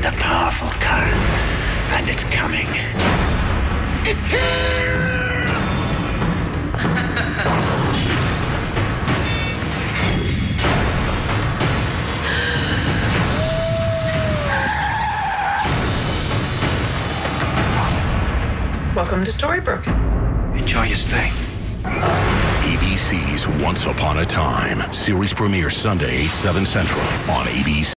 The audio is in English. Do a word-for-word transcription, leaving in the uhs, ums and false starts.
a powerful current, and it's coming. It's here! Welcome to Storybrooke. Enjoy your stay. A B C's Once Upon a Time. Series premiere Sunday, eight, seven Central on A B C.